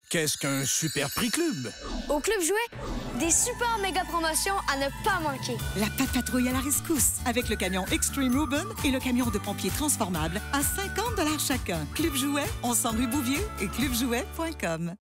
Qu'est-ce qu'un super prix club? Au Club Jouet, des super méga promotions à ne pas manquer. La Pat' Patrouille à la rescousse avec le camion Extreme Ruben et le camion de pompiers transformable à 50 $ chacun. Club Jouet, on s'en rue Bouvier et clubjouet.com.